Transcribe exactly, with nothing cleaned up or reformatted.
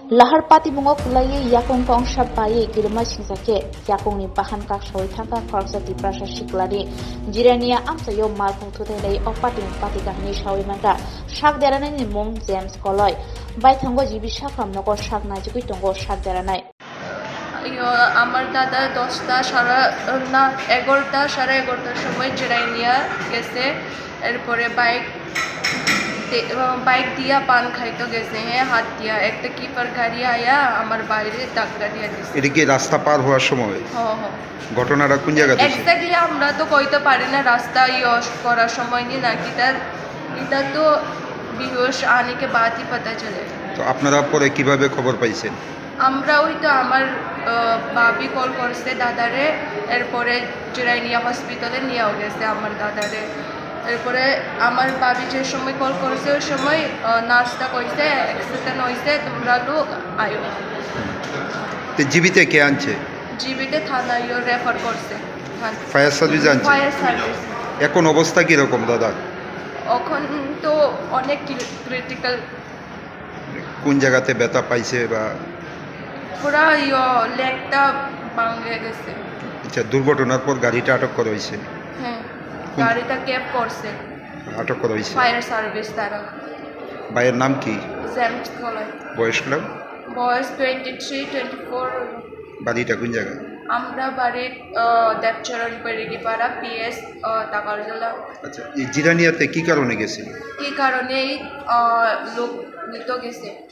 Lahar pati mungok laye yakong kong shabaye kilma singsake yakong ni bahan kak soi thangka kharsa ti prasha shiklari jirania amsayo malkung thute lei opati pati kahni shawi manga shak derana ni mung James Koloi bai thango jibi shakram noko shak na jikui tongo shak deranai আমার দাদা দশটা সারা না এগারোটা সাড়ে এগারোটার সময় জিরাইনিয়া গেছে এরপরে বাইক বাইক দিয়া পান খাইতে গেছে হ্যাঁ হাত দিয়া একটা কিপার গাড়ি আয়া আমার বাইরে ধাক্কা দিয়া দিছে। এটা কি রাস্তা পার হওয়ার সময়? হ্যাঁ হ্যাঁ। ঘটনাটা কোন জায়গাতে? এক্স্যাক্টলি আমরা তো কইতে পারি না রাস্তা ইয়স করার সময় নি নাকি তার এটা তো বিহস আনে কে বাদ ही पता चले। তো আপনারা পরে কিভাবে খবর পাইছেন? আমরা ওই তো আমার বাবি কল করছে দাদারে এরপরে জিরাইনিয়া হসপিটালে নিয়ে গেছে আমার দাদারে এরপরে আমার বাবি যে সময় কল করছে ওই সময় নার্সটা কইছে অ্যাক্সিডেন্ট হয়েছে তোমরা লোক আয়ো। তো জীবিতে কে আনছে? জীবিতে থানায় রেফার করছে। ফায়ার সার্ভিস আনছে? Fire service. এখন অবস্থা কীরকম দাদা? এখন তো অনেক ক্রিটিক্যাল। কোন জায়গাতে ব্যথা পাইছে বা? পুরা ইয়ো লেগটা ভাঙে গেছে। আচ্ছা, দুর্ঘটনার পর গাড়িটা আটক করা হয়েছে? হ্যাঁ, গাড়িটা ক্যাব করছে। আটক করা হয়েছে ফায়ার সার্ভিস দ্বারা। ভাইয়ের নাম কি? জেমস কলাই। বয়স কত? বয়স টোয়েন্টি থ্রি টোয়েন্টি ফোর। বাড়িটা কোন জায়গা? আমরা বাড়ি দেবচরণ পেরিগিপাড়া পিএস টাকারজলা। আচ্ছা, এই জিরানিয়াতে কি কারণে গেছিল? কি কারণে লোক নিতে গেছে।